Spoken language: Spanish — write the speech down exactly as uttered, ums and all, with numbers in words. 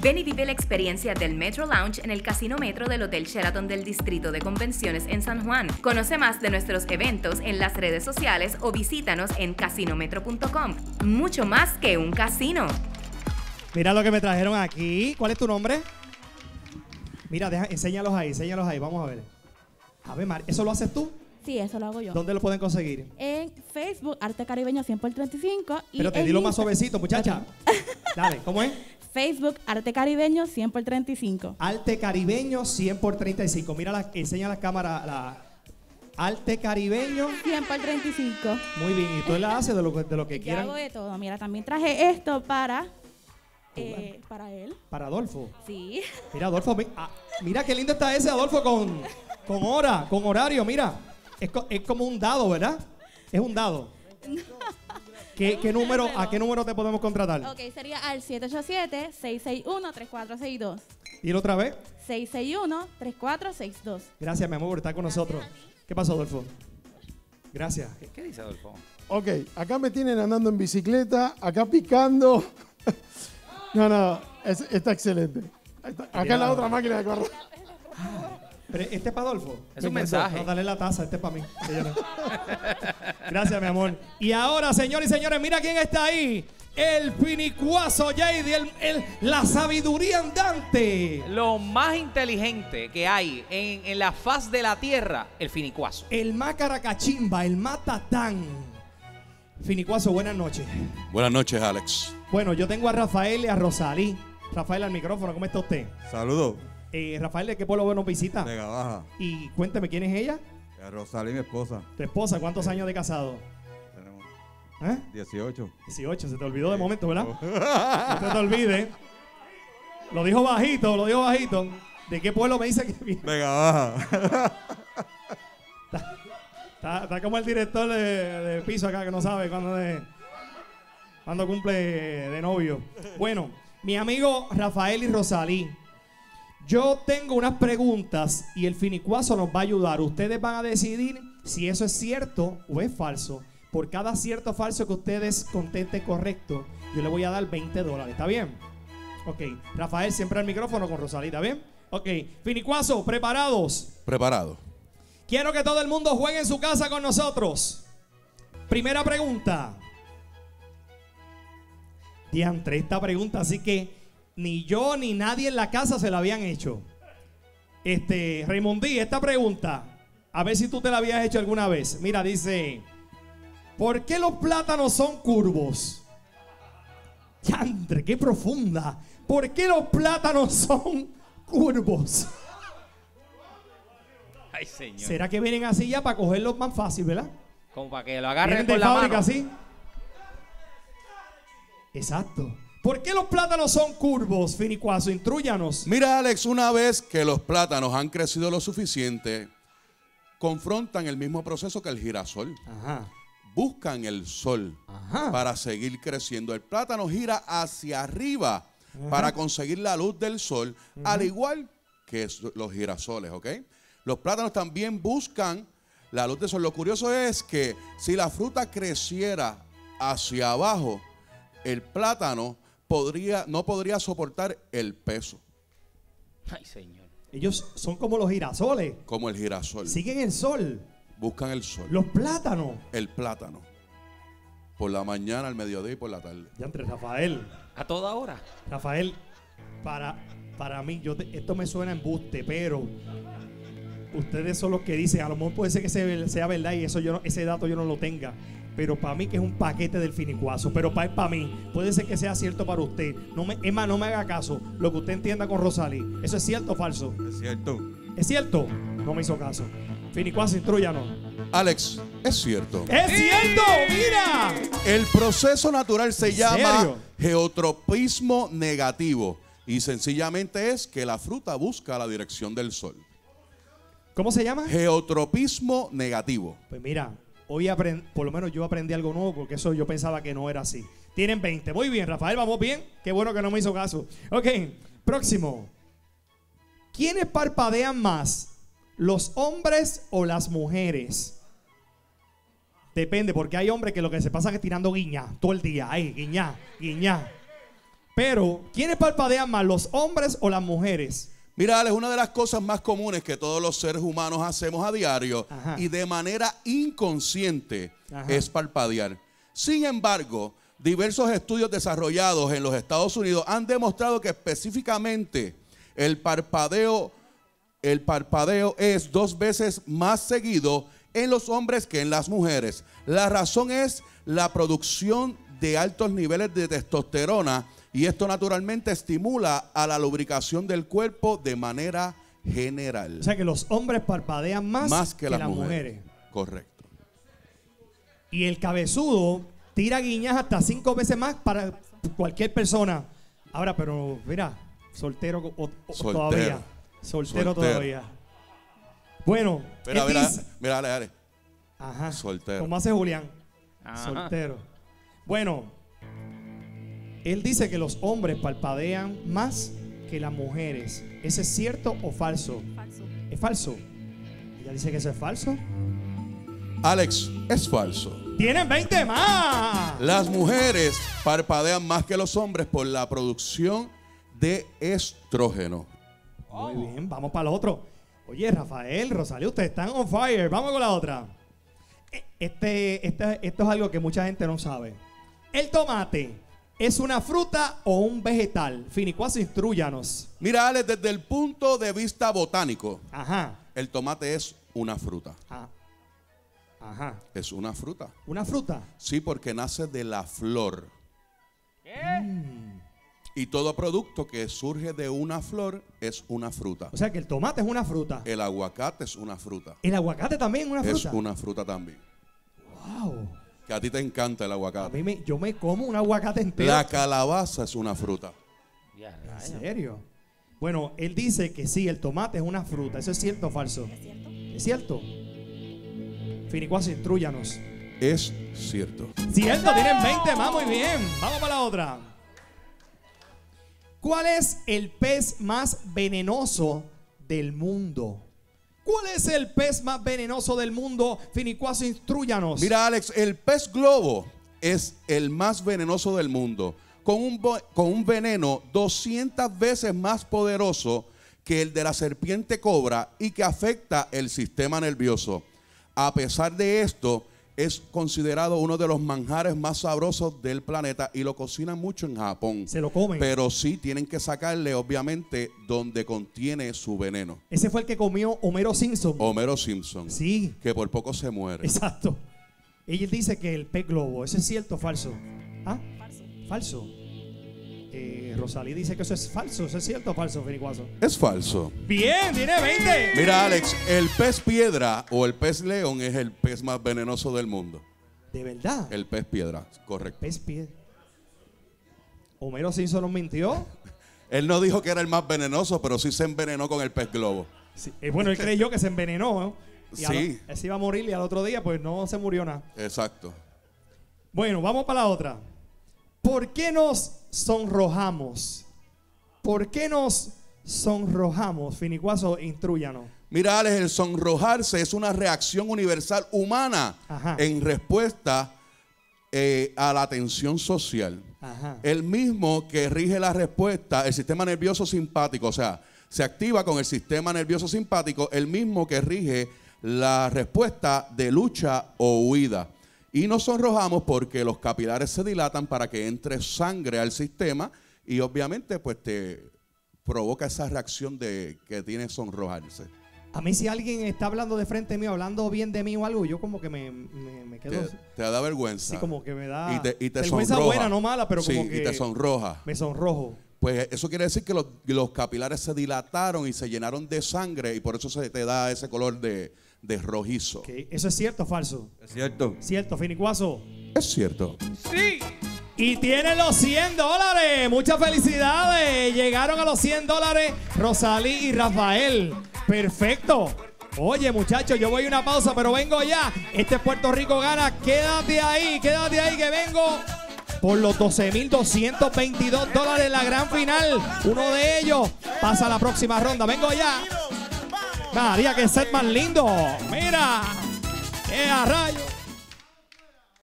Ven y vive la experiencia del Metro Lounge en el Casino Metro del Hotel Sheraton del Distrito de Convenciones en San Juan. Conoce más de nuestros eventos en las redes sociales o visítanos en casino metro punto com. Mucho más que un casino. Mira lo que me trajeron aquí. ¿Cuál es tu nombre? Mira, deja, enséñalos ahí, enséñalos ahí. Vamos a ver. A ver, Mar, ¿eso lo haces tú? Sí, eso lo hago yo. ¿Dónde lo pueden conseguir? En Facebook, Arte Caribeño cien por treinta y cinco. Pero te en dilo más Insta- suavecito, muchacha. Dale, ¿cómo es? Facebook, Arte Caribeño cien por treinta y cinco. Arte Caribeño cien por treinta y cinco. Mira, la, enseña la cámara. La Arte Caribeño. cien por treinta y cinco. Muy bien, y tú la haces de lo, de lo que Yo quieran. hago de todo. Mira, también traje esto para, eh, para él. Para Adolfo. Sí. Mira, Adolfo, mi- ah, mira qué lindo está ese, Adolfo, con, con hora, con horario, mira. Es, co- es como un dado, ¿verdad? Es un dado. ¿Qué, qué número, ¿A qué número te podemos contratar? Ok, sería al siete ocho siete, seis seis uno, tres cuatro seis dos. Dilo otra vez. seis seis uno, tres cuatro seis dos. Gracias, mi amor, por estar con nosotros. ¿Qué pasó, Adolfo? Gracias. ¿Qué, qué dice Adolfo? Ok, acá me tienen andando en bicicleta, acá picando. No, no, es- está excelente. Ahí está. Acá en la otra máquina de correr. Pero este es para Adolfo. Es un Me encantó. mensaje. No, dale la taza, este es para mí. Señora. Gracias, mi amor. Y ahora, señores y señores, mira quién está ahí. El finicuazo Jady, el, el- la sabiduría andante. Lo más inteligente que hay en, en la faz de la tierra, el finicuazo. El macaracachimba, el matatán. Finicuazo, buenas noches. Buenas noches, Alex. Bueno, yo tengo a Rafael y a Rosalí. Rafael, al micrófono, ¿cómo está usted? Saludos. Eh, Rafael, ¿de qué pueblo nos visita? De Gabaja. Y cuénteme, ¿quién es ella? A Rosalí, mi esposa. Tu esposa, ¿cuántos años de casado? Tenemos ¿Eh? dieciocho. dieciocho, se te olvidó de momento, ¿verdad? No te, te olvides. Lo dijo bajito, lo dijo bajito. ¿De qué pueblo me dice que viene? De Gabaja. Está, está como el director de, de piso acá que no sabe cuándo, de, cuándo cumple de novio. Bueno, mi amigo Rafael y Rosalí, yo tengo unas preguntas y el finicuazo nos va a ayudar. Ustedes van a decidir si eso es cierto o es falso. Por cada cierto o falso que ustedes contesten correcto, yo le voy a dar veinte dólares. ¿Está bien? Ok. Rafael, siempre al micrófono con Rosalí. ¿Está bien? Ok. Finicuazo, ¿preparados? Preparado. Quiero que todo el mundo juegue en su casa con nosotros. Primera pregunta. Diantre, esta pregunta, así que ni yo ni nadie en la casa se la habían hecho. Este, Raimondí, esta pregunta, a ver si tú te la habías hecho alguna vez. Mira, dice, ¿por qué los plátanos son curvos? Diantre, qué profunda. ¿Por qué los plátanos son curvos? Ay, señor. ¿Será que vienen así ya para cogerlos más fácil, verdad? Como para que lo agarren ¿Vienen de con la fábrica mano. así? Exacto. ¿Por qué los plátanos son curvos, Finicuazo? Intrúyanos. Mira, Alex, una vez que los plátanos han crecido lo suficiente, confrontan el mismo proceso que el girasol. Ajá. Buscan el sol Ajá. para seguir creciendo. El plátano gira hacia arriba para conseguir la luz del sol, al igual que es- los girasoles, ¿ok? Los plátanos también buscan la luz del sol. Lo curioso es que si la fruta creciera hacia abajo, el plátano podría, no podría soportar el peso, Ay, señor. Ellos son como los girasoles. como el girasol. Siguen el sol. Buscan el sol, Los plátanos. el plátano, por la mañana, al mediodía y por la tarde. Ya entre Rafael. A toda hora. Rafael, para, para mí, yo te- esto me suena a embuste, pero ustedes son los que dicen, a lo mejor puede ser que sea, sea verdad y eso yo no- ese dato yo no lo tenga. Pero para mí que es un paquete del finicuazo. Pero para, para mí, puede ser que sea cierto para usted. No me, es más, no me haga caso. Lo que usted entienda con Rosalí. ¿Eso es cierto o falso? ¿Es cierto? ¿Es cierto? No me hizo caso. Finicuazo, intrúyanos. Alex, es cierto. ¡Es cierto! ¡Mira! El proceso natural se ¿En llama serio? geotropismo negativo y sencillamente es que la fruta busca la dirección del sol. ¿Cómo se llama? Geotropismo negativo. Pues mira, hoy aprendí, por lo menos yo aprendí algo nuevo porque eso yo pensaba que no era así. Tienen veinte. Muy bien, Rafael, vamos bien. Qué bueno que no me hizo caso. Ok, próximo. ¿Quiénes parpadean más? ¿Los hombres o las mujeres? Depende, porque hay hombres que lo que se pasa es tirando guiña todo el día. Ay, guiña, guiña. Pero, ¿quiénes parpadean más, los hombres o las mujeres? Mira, Alex, una de las cosas más comunes que todos los seres humanos hacemos a diario Ajá. y de manera inconsciente Ajá. es parpadear. Sin embargo, diversos estudios desarrollados en los Estados Unidos han demostrado que específicamente el parpadeo, el parpadeo es dos veces más seguido en los hombres que en las mujeres. La razón es la producción de altos niveles de testosterona y esto naturalmente estimula a la lubricación del cuerpo de manera general. O sea que los hombres parpadean más, Más que, que las las mujeres. mujeres. Correcto. Y el cabezudo tira guiñas hasta cinco veces más para cualquier persona. Ahora, pero mira, soltero, o, o, Soltero. todavía. Soltero, Soltero. todavía. Bueno, Mira, él mira, dice- mira, dale, dale. Ajá. Soltero. ¿Cómo hace Julián? Ajá. Soltero. Bueno, él dice que los hombres parpadean más que las mujeres. ¿Eso es cierto o falso? Falso. ¿Es falso? Ella dice que eso es falso. Alex, es falso. ¡Tienen veinte más! Las mujeres parpadean más que los hombres por la producción de estrógeno. Muy bien, vamos para el otro. Oye, Rafael, Rosalía, ustedes están on fire. Vamos con la otra. Este, este, esto es algo que mucha gente no sabe. ¿El tomate es una fruta o un vegetal? Finicuas, instruyanos. Mira, Alex, desde el punto de vista botánico, Ajá. el tomate es una fruta. Ah. Ajá. Es una fruta. ¿Una fruta? Sí, porque nace de la flor. Y todo producto que surge de una flor es una fruta. O sea que el tomate es una fruta. El aguacate es una fruta. ¿El aguacate también es una Es fruta? una fruta también. Wow. Que a ti te encanta el A aguacate. mí me, yo me como un aguacate entero. La calabaza es una fruta. Ya, ¿En rayos. serio? Bueno, él dice que sí, el tomate es una fruta. ¿Eso es cierto o falso? ¿Es cierto? ¿Es cierto? Finicuas, instruyanos. Es cierto. Cierto, tienen veinte más, muy bien. Vamos para la otra. ¿Cuál es el pez más venenoso del mundo? ¿Cuál es el pez más venenoso del mundo? Finicuas, instruyanos. Mira, Alex, el pez globo es el más venenoso del mundo, con un, bo- con un veneno doscientas veces más poderoso que el de la serpiente cobra y que afecta el sistema nervioso. A pesar de esto, es considerado uno de los manjares más sabrosos del planeta y lo cocinan mucho en Japón. Se lo comen. Pero sí tienen que sacarle, obviamente, donde contiene su veneno. Ese fue el que comió Homero Simpson. Homero Simpson, Sí, que por poco se muere. exacto. Ella dice que el pez globo, ¿eso es cierto o falso? ¿Ah? Falso. Falso. Eh, Rosalí dice que eso es falso. ¿Eso es cierto o falso, Finicuazo? Es falso. Bien, tiene veinte. Mira, Alex, el pez piedra o el pez león es el pez más venenoso del mundo. De verdad. El pez piedra, correcto. Pez pie. Homero Simpson nos mintió. Él no dijo que era el más venenoso, pero sí se envenenó con el pez globo. Sí, eh, bueno, él creyó que se envenenó, ¿no? Y al- Sí. él se iba a morir y al otro día pues no se murió nada. Exacto. Bueno, vamos para la otra. ¿Por qué nos sonrojamos? ¿Por qué nos sonrojamos? Finicuazo, instruyanos. Mira, Alex, el sonrojarse es una reacción universal humana Ajá. en respuesta eh, a la tensión social. Ajá. El mismo que rige la respuesta, el sistema nervioso simpático, o sea, se activa con el sistema nervioso simpático, el mismo que rige la respuesta de lucha o huida. Y nos sonrojamos porque los capilares se dilatan para que entre sangre al sistema y obviamente pues te provoca esa reacción de que tiene sonrojarse. A mí si alguien está hablando de frente mío, hablando bien de mí o algo, yo como que me, me, me Te, quedo te da vergüenza. así como que me da y te, y te vergüenza sonroja. buena, no mala, pero Sí, como que y te sonroja. me sonrojo. Pues eso quiere decir que los, los capilares se dilataron y se llenaron de sangre y por eso se te da ese color de, de rojizo. Ok, ¿eso es cierto o falso? ¿Es cierto? Cierto, Finicuazo. Es cierto. Sí. Y tienen los cien dólares. Muchas felicidades. Llegaron a los cien dólares Rosalí y Rafael. Perfecto. Oye, muchachos, yo voy a una pausa, pero vengo ya. Este es Puerto Rico Gana. Quédate ahí, quédate ahí que vengo por los doce mil doscientos veintidós dólares en la gran final. Uno de ellos pasa a la próxima ronda. Vengo ya. Cada día que set más lindo. Mira. ¡Qué a rayo!